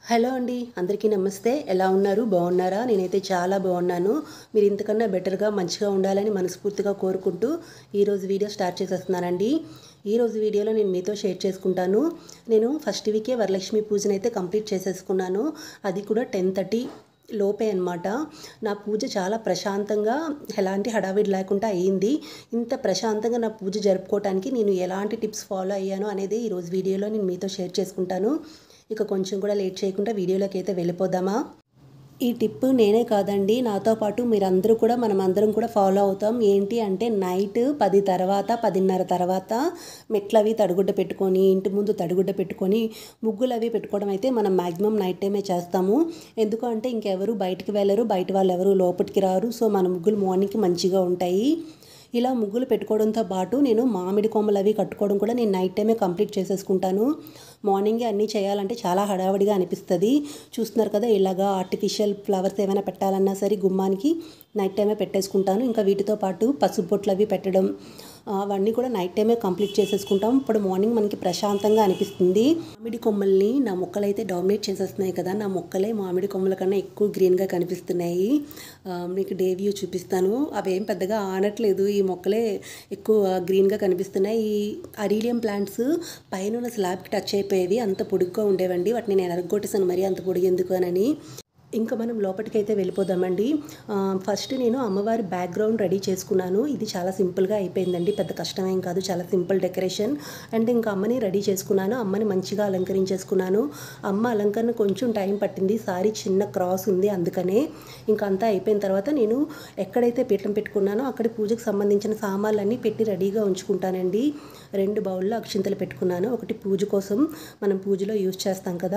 Hello అండి, అందరికీ నమస్తే. ఎలా ఉన్నారు? బాగున్నారా? నేనైతే చాలా బాగున్నాను. మీరు ఇంతకన్నా బెటర్గా మంచిగా ఉండాలని మనస్ఫూర్తిగా కోరుకుంటూ ఈరోజు వీడియో స్టార్ట్ చేసేస్తున్నానండి. ఈరోజు వీడియోలో నేను మీతో షేర్ చేసుకుంటాను. నేను ఫస్ట్ వీకే వరలక్ష్మి పూజనైతే కంప్లీట్ చేసేసుకున్నాను. అది కూడా 10:30 లోపే అనమాట. నా పూజ చాలా ప్రశాంతంగా, ఎలాంటి హడావిడి లేకుండా అయ్యింది. ఇంత ప్రశాంతంగా నా పూజ జరుపుకోవడానికి నేను ఎలాంటి టిప్స్ ఫాలో అయ్యాను అనేది ఈరోజు వీడియోలో నేను మీతో షేర్ చేసుకుంటాను. ఇక కొంచెం కూడా లేట్ చేయకుండా వీడియోలోకి అయితే వెళ్ళిపోదామా. ఈ టిప్ నేనే కాదండి, నాతో పాటు మీరందరూ కూడా మనమందరం కూడా ఫాలో అవుతాం. ఏంటి అంటే నైట్ 10 తర్వాత 10:30 తర్వాత మెట్లవి తడిగుడ్డ పెట్టుకొని, ఇంటి ముందు తడిగుడ్డ పెట్టుకొని ముగ్గులు అవి పెట్టుకోవడం అయితే మనం మ్యాక్సిమం నైట్ టైమే చేస్తాము. ఎందుకు అంటే ఇంకెవరు బయటికి వెళ్ళరు, బయట వాళ్ళు ఎవరు లోపలికి రారు. సో మన ముగ్గులు మార్నింగ్కి మంచిగా ఉంటాయి. ఇలా ముగ్గులు పెట్టుకోవడంతో పాటు నేను మామిడి కొమ్మలు అవి కట్టుకోవడం కూడా నేను నైట్ టైమే కంప్లీట్ చేసేసుకుంటాను. మార్నింగే అన్నీ చేయాలంటే చాలా హడావిడిగా అనిపిస్తుంది. చూస్తున్నారు కదా, ఇలాగా ఆర్టిఫిషియల్ ఫ్లవర్స్ ఏమైనా పెట్టాలన్నా సరే గుమ్మానికి నైట్ టైమే పెట్టేసుకుంటాను. ఇంకా వీటితో పాటు పసుపు బొట్లు అవి పెట్టడం అవన్నీ కూడా నైట్ టైమే కంప్లీట్ చేసేసుకుంటాం. ఇప్పుడు మార్నింగ్ మనకి ప్రశాంతంగా అనిపిస్తుంది. మామిడి కొమ్మల్ని నా మొక్కలు అయితే డామినేట్ చేసేస్తున్నాయి కదా, నా మొక్కలే మామిడి కొమ్మల కన్నా ఎక్కువ గ్రీన్గా కనిపిస్తున్నాయి. మీకు డే వ్యూ చూపిస్తాను. అవేం పెద్దగా ఆనట్లేదు, ఈ మొక్కలే ఎక్కువ గ్రీన్గా కనిపిస్తున్నాయి. ఈ అరీలియం ప్లాంట్స్ పైన ఉన్న స్లాబ్కి టచ్ అయిపోయేవి, అంత పొడుగ్గా ఉండేవండి. వాటిని నేను ఎరగొట్టేసాను, మరి అంత పొడుగు ఎందుకు అని. ఇంకా మనం లోపలికైతే వెళ్ళిపోదామండి. ఫస్ట్ నేను అమ్మవారి బ్యాక్గ్రౌండ్ రెడీ చేసుకున్నాను. ఇది చాలా సింపుల్గా అయిపోయిందండి, పెద్ద కష్టమేం కాదు, చాలా సింపుల్ డెకరేషన్. అండ్ ఇంకా అమ్మని రెడీ చేసుకున్నాను, అమ్మని మంచిగా అలంకరించేసుకున్నాను. అమ్మ అలంకరణ కొంచెం టైం పట్టింది, సారీ చిన్న క్రాస్ ఉంది అందుకనే. ఇంకా అంతా అయిపోయిన తర్వాత నేను ఎక్కడైతే పీఠం పెట్టుకున్నానో అక్కడ పూజకు సంబంధించిన సామాన్లన్నీ పెట్టి రెడీగా ఉంచుకుంటానండి. 2 బౌల్లో అక్షింతలు పెట్టుకున్నాను. ఒకటి పూజ కోసం, మనం పూజలో యూజ్ చేస్తాం కదా.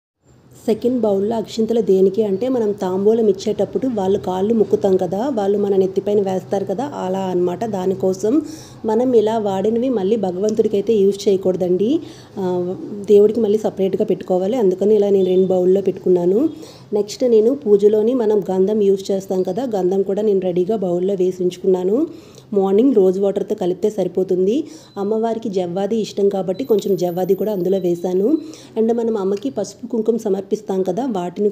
సెకండ్ బౌల్లో అక్షింతలు దేనికి అంటే మనం తాంబూలం ఇచ్చేటప్పుడు వాళ్ళు కాళ్ళు ముక్కుతాం కదా, వాళ్ళు మన నెత్తిపైన వేస్తారు కదా, అలా అనమాట. దానికోసం మనం ఇలా వాడినవి మళ్ళీ భగవంతుడికి అయితే యూజ్ చేయకూడదండి, దేవుడికి మళ్ళీ సపరేట్గా పెట్టుకోవాలి. అందుకని ఇలా నేను 2 బౌల్లో పెట్టుకున్నాను. నెక్స్ట్ నేను పూజలోని మనం గంధం యూజ్ చేస్తాం కదా, గంధం కూడా నేను రెడీగా బౌల్లో వేసి ఉంచుకున్నాను. మార్నింగ్ రోజ్ వాటర్తో కలిపితే సరిపోతుంది. అమ్మవారికి జవ్వాది ఇష్టం కాబట్టి కొంచెం జవ్వాది కూడా అందులో వేశాను. అండ్ మనం అమ్మకి పసుపు కుంకుమ సమర్పిస్తాం కదా,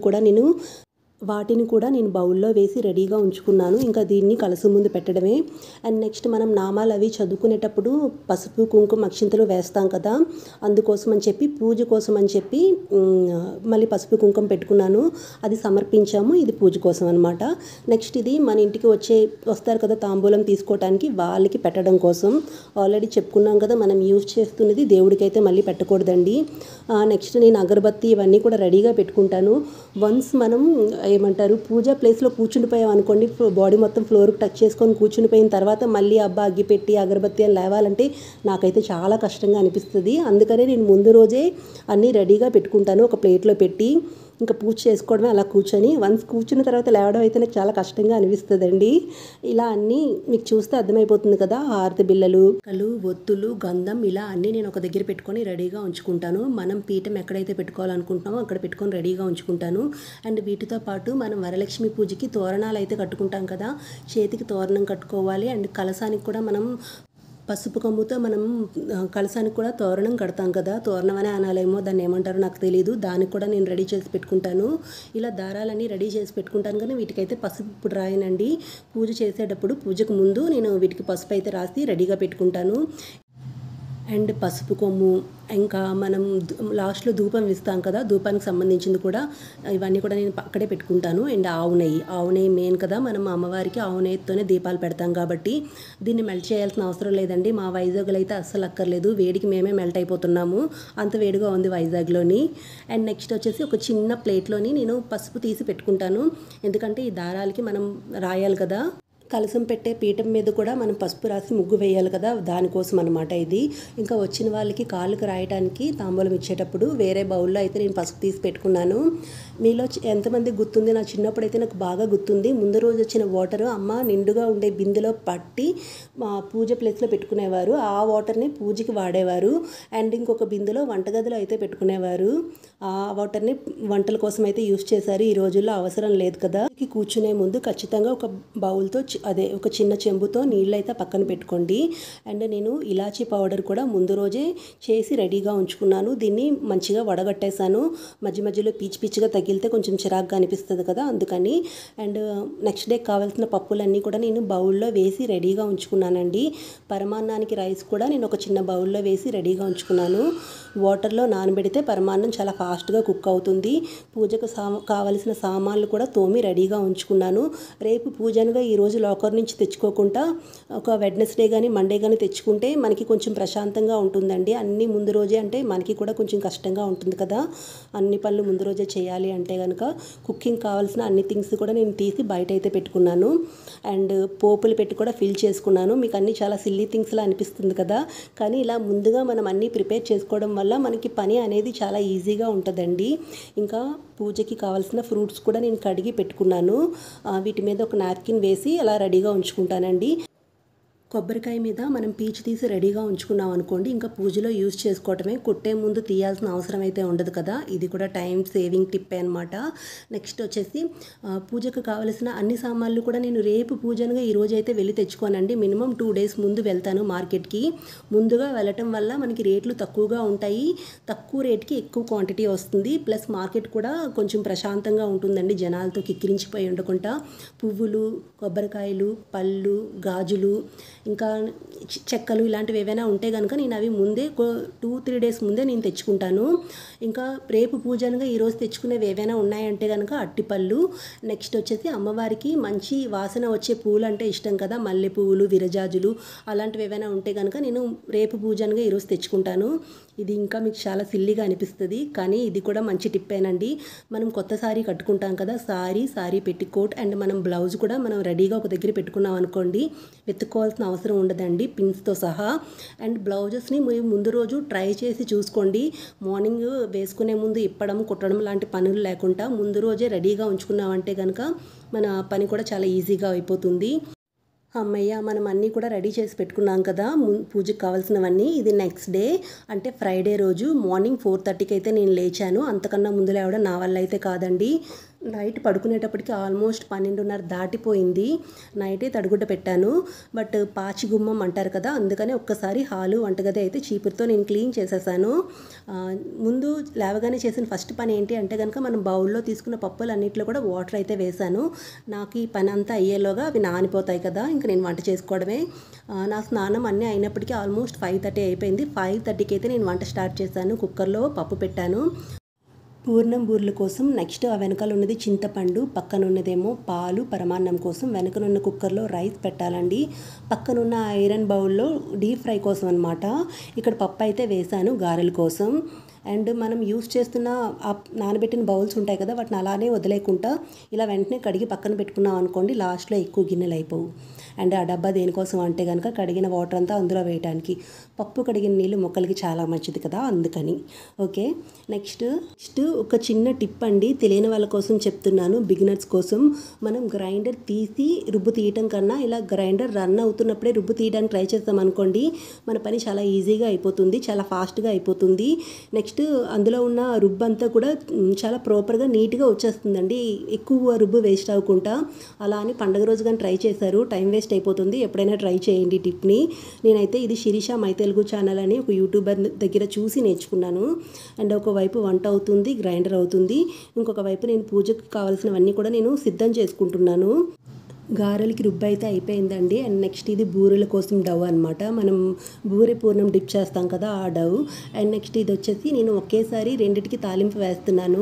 వాటిని కూడా నేను బౌల్లో వేసి రెడీగా ఉంచుకున్నాను. ఇంకా దీన్ని కలసం ముందు పెట్టడమే. అండ్ నెక్స్ట్ మనం నామాలు అవి చదువుకునేటప్పుడు పసుపు కుంకుమ అక్షింతలు వేస్తాం కదా, అందుకోసం అని చెప్పి పూజ కోసం అని చెప్పి మళ్ళీ పసుపు కుంకుమ పెట్టుకున్నాను. అది సమర్పించాము, ఇది పూజ కోసం అనమాట. నెక్స్ట్ ఇది మన ఇంటికి వస్తారు కదా తాంబూలం తీసుకోవడానికి, వాళ్ళకి పెట్టడం కోసం. ఆల్రెడీ చెప్పుకున్నాం కదా, మనం యూజ్ చేస్తున్నది దేవుడికి అయితే మళ్ళీ పెట్టకూడదండి. నెక్స్ట్ నేను అగరబత్తి ఇవన్నీ కూడా రెడీగా పెట్టుకుంటాను. వన్స్ మనం ఏమంటారు పూజా ప్లేస్లో కూర్చుండిపోయాం అనుకోండి, బాడీ మొత్తం ఫ్లోర్కి టచ్ చేసుకొని కూర్చునిపోయిన తర్వాత మళ్ళీ అబ్బా అగ్గిపెట్టి అగరబత్తి అని లేవాలంటే నాకైతే చాలా కష్టంగా అనిపిస్తుంది. అందుకనే నేను ముందు రోజే అన్నీ రెడీగా పెట్టుకుంటాను ఒక ప్లేట్లో పెట్టి. ఇంకా పూజ చేసుకోవడమే అలా కూర్చొని. వన్స్ కూర్చున్న తర్వాత లేవడం అయితే నాకు చాలా కష్టంగా అనిపిస్తుందండి. ఇలా అన్నీ మీకు చూస్తే అర్థమైపోతుంది కదా, హారతి బిళ్ళలు, ఒత్తులు, గంధం ఇలా అన్నీ నేను ఒక దగ్గర పెట్టుకొని రెడీగా ఉంచుకుంటాను. మనం పీఠం ఎక్కడైతే పెట్టుకోవాలనుకుంటున్నామో అక్కడ పెట్టుకొని రెడీగా ఉంచుకుంటాను. అండ్ వీటితో పాటు మనం వరలక్ష్మి పూజకి తోరణాలు అయితే కట్టుకుంటాం కదా, చేతికి తోరణం కట్టుకోవాలి. అండ్ కలసానికి కూడా మనం పసుపు కొమ్ముతో మనం కలసానికి కూడా తోరణం కడతాం కదా, తోరణం అనే అనాలేమో, దాన్ని ఏమంటారో నాకు తెలియదు. దానికి కూడా నేను రెడీ చేసి పెట్టుకుంటాను. ఇలా దారాలన్నీ రెడీ చేసి పెట్టుకుంటాను, కానీ వీటికైతే పసుపు ఇప్పుడు రాయనండి. పూజ చేసేటప్పుడు పూజకు ముందు నేను వీటికి పసుపు అయితే రాసి రెడీగా పెట్టుకుంటాను. అండ్ పసుపు కొమ్ము, ఇంకా మనం లాస్ట్లో ధూపం ఇస్తాం కదా, ధూపానికి సంబంధించింది కూడా ఇవన్నీ కూడా నేను అక్కడే పెట్టుకుంటాను. అండ్ ఆవు నెయ్యి మెయిన్ కదా, మనం అమ్మవారికి ఆవు నెయ్యితోనే దీపాలు పెడతాం కాబట్టి దీన్ని మెల్ట్ చేయాల్సిన అవసరం లేదండి. మా వైజాగ్లో అయితే అస్సలు అక్కర్లేదు, వేడికి మేమే మెల్ట్ అయిపోతున్నాము, అంత వేడిగా ఉంది వైజాగ్లోని. అండ్ నెక్స్ట్ వచ్చేసి ఒక చిన్న ప్లేట్లోని నేను పసుపు తీసి పెట్టుకుంటాను, ఎందుకంటే ఈ దారాలకి మనం రాయాలి కదా. కలసం పెట్టే పీఠం మీద కూడా మనం పసుపు రాసి ముగ్గు వేయాలి కదా, దానికోసం అనమాట ఇది. ఇంకా వచ్చిన వాళ్ళకి కాళ్ళకి రాయడానికి తాంబూలం ఇచ్చేటప్పుడు వేరే బౌల్లో అయితే నేను పసుపు తీసి పెట్టుకున్నాను. మీలో ఎంతమంది గుర్తుంది, నా చిన్నప్పుడు అయితే నాకు బాగా గుర్తుంది. ముందు రోజు వచ్చిన వాటర్ అమ్మ నిండుగా ఉండే బిందెలో పట్టి మా పూజ ప్లేస్లో పెట్టుకునేవారు, ఆ వాటర్ని పూజకి వాడేవారు. అండ్ ఇంకొక బిందెలో వంటగదిలో అయితే పెట్టుకునేవారు, ఆ వాటర్ని వంటల కోసం అయితే యూజ్ చేశారు. ఈ రోజుల్లో అవసరం లేదు కదా. కూర్చునే ముందు ఖచ్చితంగా ఒక బౌల్తో ఒక చిన్న చెంబుతో నీళ్ళైతే పక్కన పెట్టుకోండి. అండ్ నేను ఇలాచీ పౌడర్ కూడా ముందు రోజే చేసి రెడీగా ఉంచుకున్నాను. దీన్ని మంచిగా వడగట్టేశాను. మధ్య మధ్యలో పిచ్చిగా తగిలితే కొంచెం చిరాగ్గా అనిపిస్తుంది కదా, అందుకని. అండ్ నెక్స్ట్ డే కావాల్సిన పప్పులన్నీ కూడా నేను బౌల్లో వేసి రెడీగా ఉంచుకున్నానండి. పరమాన్నానికి రైస్ కూడా నేను ఒక చిన్న బౌల్లో వేసి రెడీగా ఉంచుకున్నాను. వాటర్లో నానబెడితే పరమాన్నం చాలా ఫాస్ట్గా కుక్ అవుతుంది. పూజకు కావలసిన సామాన్లు కూడా తోమి రెడీగా ఉంచుకున్నాను. రేపు పూజనగా ఈరోజు లాకర్ నుంచి తెచ్చుకోకుండా ఒక వెడ్నెస్డే కానీ మండే కానీ తెచ్చుకుంటే మనకి కొంచెం ప్రశాంతంగా ఉంటుందండి. అన్నీ ముందు రోజే అంటే మనకి కూడా కొంచెం కష్టంగా ఉంటుంది కదా, అన్ని పనులు ముందు రోజే చేయాలి అంటే కనుక. కుకింగ్ కావాల్సిన అన్ని థింగ్స్ కూడా నేను తీసి బయట అయితే పెట్టుకున్నాను. అండ్ పోపులు పెట్టి కూడా ఫిల్ చేసుకున్నాను. మీకు అన్నీ చాలా సిల్లీ థింగ్స్లా అనిపిస్తుంది కదా, కానీ ఇలా ముందుగా మనం అన్నీ ప్రిపేర్ చేసుకోవడం వల్ల మనకి పని అనేది చాలా ఈజీగా ఉంటుందండి. ఇంకా పూజకి కావాల్సిన ఫ్రూట్స్ కూడా నేను కడిగి పెట్టుకున్నాను. వీటి మీద ఒక నాప్కిన్ వేసి అలా రెడీగా ఉంచుకుంటానండి. కొబ్బరికాయ మీద మనం పీచు తీసి రెడీగా ఉంచుకున్నాం అనుకోండి, ఇంకా పూజలో యూజ్ చేసుకోవటమే. కొట్టే ముందు తీయాల్సిన అవసరం అయితే ఉండదు కదా. ఇది కూడా టైం సేవింగ్ టిప్పే అనమాట. నెక్స్ట్ వచ్చేసి పూజకు కావలసిన అన్ని సామాన్లు కూడా నేను రేపు పూజనగా ఈరోజు అయితే వెళ్ళి తెచ్చుకోనండి. మినిమం 2 days ముందు వెళ్తాను మార్కెట్కి. ముందుగా వెళ్ళటం వల్ల మనకి రేట్లు తక్కువగా ఉంటాయి, తక్కువ రేట్కి ఎక్కువ క్వాంటిటీ వస్తుంది. ప్లస్ మార్కెట్ కూడా కొంచెం ప్రశాంతంగా ఉంటుందండి, జనాలతో కిక్కిరించిపోయి ఉండకుండా. పువ్వులు, కొబ్బరికాయలు, పళ్ళు, గాజులు, ఇంకా చెక్కలు ఇలాంటివి ఏవైనా ఉంటే కనుక నేను అవి ముందే 2-3 days ముందే నేను తెచ్చుకుంటాను. ఇంకా రేపు పూజనగా ఈరోజు తెచ్చుకునేవి ఏవైనా ఉన్నాయంటే కనుక అట్టిపళ్ళు. నెక్స్ట్ వచ్చేసి అమ్మవారికి మంచి వాసన వచ్చే పూలు అంటే ఇష్టం కదా, మల్లె పువ్వులు, విరజాజులు అలాంటివి ఏవైనా ఉంటే కనుక నేను రేపు పూజనగా ఈరోజు తెచ్చుకుంటాను. ఇది ఇంకా మీకు చాలా సిల్లీగా అనిపిస్తుంది, కానీ ఇది కూడా మంచి టిప్పేనండి. మనం కొత్త సారీ కట్టుకుంటాం కదా, సారీ పెట్టికోట్ అండ్ మనం బ్లౌజ్ కూడా మనం రెడీగా ఒక దగ్గర పెట్టుకున్నాం అనుకోండి, వెతుక్కోవాల్సిన అవసరం ఉండదండి పిన్స్తో సహా. అండ్ బ్లౌజెస్ని ముందు రోజు ట్రై చేసి చూసుకోండి. మార్నింగ్ వేసుకునే ముందు ఇప్పడం, కుట్టడం లాంటి పనులు లేకుండా ముందు రోజే రెడీగా ఉంచుకున్నామంటే కనుక మన పని కూడా చాలా ఈజీగా అయిపోతుంది. అమ్మయ్య, మనం అన్నీ కూడా రెడీ చేసి పెట్టుకున్నాం కదా పూజకి కావాల్సినవన్నీ. ఇది నెక్స్ట్ డే అంటే ఫ్రైడే రోజు మార్నింగ్ 4:30కి అయితే నేను లేచాను. అంతకన్నా ముందు లేవడం నా వల్ల అయితే కాదండి. నైట్ పడుకునేటప్పటికి ఆల్మోస్ట్ 12:30 దాటిపోయింది. నైటే తడిగుడ్డ పెట్టాను, బట్ పాచి గుమ్మం అంటారు కదా, అందుకని ఒక్కసారి హాలు వంటగది అయితే చీపురుతో నేను క్లీన్ చేసేసాను. ముందు లేవగానే చేసిన ఫస్ట్ పని ఏంటి అంటే కనుక మనం బౌల్లో తీసుకున్న పప్పులు అన్నింటిలో కూడా వాటర్ అయితే వేసాను. నాకు ఈ పని అంతా అయ్యేలోగా అవి నానిపోతాయి కదా, ఇంకా నేను వంట చేసుకోవడమే. నా స్నానం అన్నీ అయినప్పటికీ ఆల్మోస్ట్ 5:30 అయిపోయింది. 5:30కి అయితే నేను వంట స్టార్ట్ చేశాను. కుక్కర్లో పప్పు పెట్టాను. పూర్ణం బూరెల కోసం నెక్స్ట్ ఆ వెనకాల ఉన్నది చింతపండు, పక్కన ఉన్నదేమో పాలు పరమాన్నం కోసం. వెనకనున్న కుక్కర్లో రైస్ పెట్టాలండి. పక్కనున్న ఐరన్ బౌల్లో డీప్ ఫ్రై కోసం అనమాట. ఇక్కడ పప్పు అయితే వేసాను గారెల కోసం. అండ్ మనం యూస్ చేస్తున్న ఆ నానబెట్టిన బౌల్స్ ఉంటాయి కదా, వాటిని అలానే వదిలేకుండా ఇలా వెంటనే కడిగి పక్కన పెట్టుకున్నాం అనుకోండి, లాస్ట్లో ఎక్కువ గిన్నెలు అయిపోవు. అండ్ ఆ డబ్బా దేనికోసం అంటే కనుక కడిగిన వాటర్ అంతా అందులో వేయడానికి. పప్పు కడిగిన నీళ్ళు మొక్కలకి చాలా మంచిది కదా, అందుకని. ఓకే, నెక్స్ట్ ఒక చిన్న టిప్ అండి, తెలియని వాళ్ళ కోసం చెప్తున్నాను, బిగినర్స్ కోసం. మనం గ్రైండర్ తీసి రుబ్బు తీయటం కన్నా ఇలా గ్రైండర్ రన్ అవుతున్నప్పుడే రుబ్బు తీయడానికి ట్రై చేస్తాం అనుకోండి, మన పని చాలా ఈజీగా అయిపోతుంది, చాలా ఫాస్ట్గా అయిపోతుంది. నెక్స్ట్ అందులో ఉన్న రుబ్బు అంతా కూడా చాలా ప్రాపర్గా నీట్గా వచ్చేస్తుందండి, ఎక్కువ రుబ్బు వేస్ట్ అవ్వకుండా. అలా అని పండగ రోజు కానీ ట్రై చేశారు, టైం వేస్ట్ అయిపోతుంది. ఎప్పుడైనా ట్రై చేయండి టిప్ని. నేనైతే ఇది శిరీష మై తెలుగు ఛానల్ అని ఒక యూట్యూబర్ దగ్గర చూసి నేర్చుకున్నాను. అండ్ ఒకవైపు వంట అవుతుంది, గ్రైండర్ అవుతుంది, ఇంకొక వైపు నేను పూజకు కావాల్సినవన్నీ కూడా నేను సిద్ధం చేసుకుంటున్నాను. గారెలకి రుబ్బు అయితే అయిపోయిందండి. అండ్ నెక్స్ట్ ఇది బూరెల కోసం డవ్ అనమాట, మనం బూరె పూర్ణం డిప్ చేస్తాం కదా ఆ డవ్. అండ్ నెక్స్ట్ ఇది వచ్చేసి నేను ఒకేసారి రెండిటికి తాలింపు వేస్తున్నాను,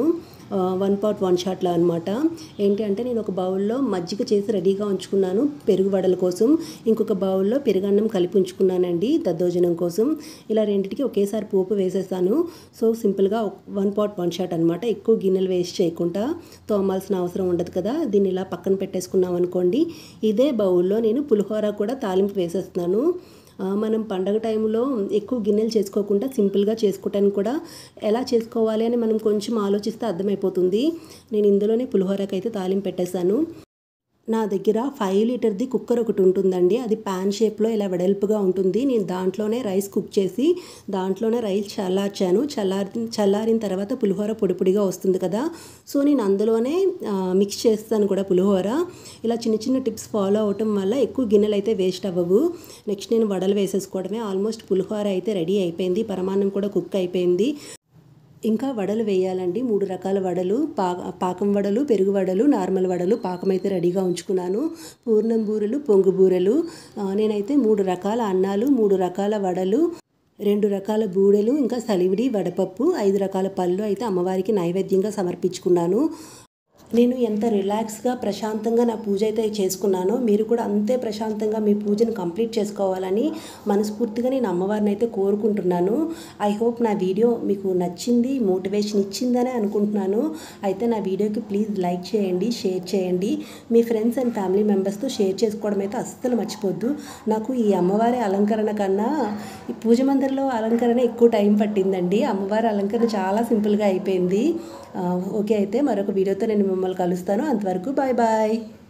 1 pot 1 shotలా అనమాట. ఏంటి అంటే నేను ఒక బౌల్లో మజ్జిగ చేసి రెడీగా ఉంచుకున్నాను పెరుగు వడల కోసం, ఇంకొక బౌల్లో పెరుగన్నం కలిపి ఉంచుకున్నానండి దద్దోజనం కోసం. ఇలా రెండింటికి ఒకేసారి పోపు వేసేసాను. సో సింపుల్గా 1 pot 1 shot అనమాట. ఎక్కువ గిన్నెలు వేస్ట్ చేయకుండా, తోమాల్సిన అవసరం ఉండదు కదా. దీన్ని ఇలా పక్కన పెట్టేసుకున్నాం అనుకోండి. ఇదే బౌల్లో నేను పులిహోర కూడా తాలింపు వేసేస్తున్నాను. మనం పండగ టైంలో ఎక్కువ గిన్నెలు చేసుకోకుండా సింపుల్గా చేసుకోవటానికి కూడా ఎలా చేసుకోవాలి అని మనం కొంచెం ఆలోచిస్తే అర్థమైపోతుంది. నేను ఇందులోనే పులిహోరకైతే తాలింపు పెట్టేశాను. నా దగ్గర 5 లీటర్ది కుక్కర్ ఒకటి ఉంటుందండి. అది ప్యాన్ షేప్లో ఇలా వెడల్పుగా ఉంటుంది. నేను దాంట్లోనే రైస్ కుక్ చేసి దాంట్లోనే రైస్ చల్లార్చాను. చల్లారిన తర్వాత పులిహోర పొడి పొడిగా వస్తుంది కదా, సో నేను అందులోనే మిక్స్ చేస్తాను కూడా పులిహోర. ఇలా చిన్న చిన్న టిప్స్ ఫాలో అవటం వల్ల ఎక్కువ గిన్నెలు అయితే వేస్ట్ అవ్వవు. నెక్స్ట్ నేను వడలు వేసేసుకోవడమే. ఆల్మోస్ట్ పులిహోర అయితే రెడీ అయిపోయింది. పరమాన్నం కూడా కుక్ అయిపోయింది. ఇంకా వడలు వేయాలండి. 3 రకాల వడలు, పాకం వడలు, పెరుగు వడలు, నార్మల్ వడలు. పాకం అయితే రెడీగా ఉంచుకున్నాను. పూర్ణం బూరెలు, పొంగు బూరెలు. నేనైతే 3 రకాల అన్నాలు, 3 రకాల వడలు, 2 రకాల బూరెలు, ఇంకా సలివిడి వడపప్పు, 5 రకాల పళ్ళు అయితే అమ్మవారికి నైవేద్యంగా సమర్పించుకున్నాను. నేను ఎంత రిలాక్స్గా ప్రశాంతంగా నా పూజ అయితే చేసుకున్నానో మీరు కూడా అంతే ప్రశాంతంగా మీ పూజను కంప్లీట్ చేసుకోవాలని మనస్ఫూర్తిగా నేను అమ్మవారిని అయితే కోరుకుంటున్నాను. ఐ హోప్ నా వీడియో మీకు నచ్చింది, మోటివేషన్ ఇచ్చిందని అనుకుంటున్నాను. అయితే నా వీడియోకి ప్లీజ్ లైక్ చేయండి, షేర్ చేయండి. మీ ఫ్రెండ్స్ అండ్ ఫ్యామిలీ మెంబర్స్తో షేర్ చేసుకోవడం అయితే అస్సలు మర్చిపోద్దు. నాకు ఈ అమ్మవారి అలంకరణ కన్నా ఈ పూజ మందిరంలో అలంకరణ ఎక్కువ టైం పట్టిందండి. అమ్మవారి అలంకరణ చాలా సింపుల్గా అయిపోయింది. ఓకే, అయితే మరొక వీడియోతో నేను మిమ్మల్ని కలుస్తాను. అంతవరకు బాయ్ బాయ్.